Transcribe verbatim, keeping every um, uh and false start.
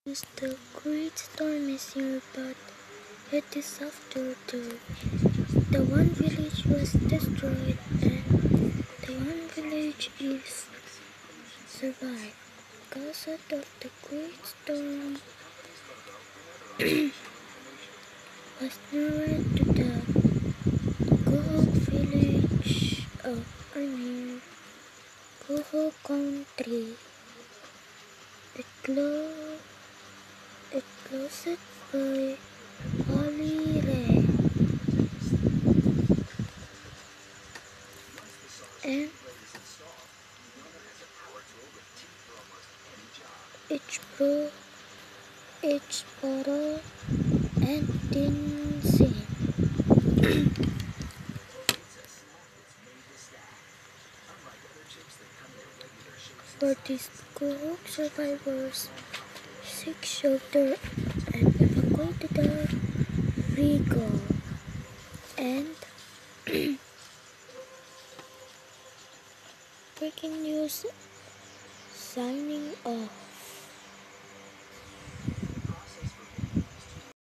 The great storm is here, but it is after dark. The one village was destroyed, and the one village is survived. Because of the great storm was near to the Kuhok village of or near Kuhok country. It closed. It closed by Holy Ray, and each bro, each bottle, and tin scene. For these Kuhok survivors, seek shelter and evacuate the Regal. And breaking news, signing off.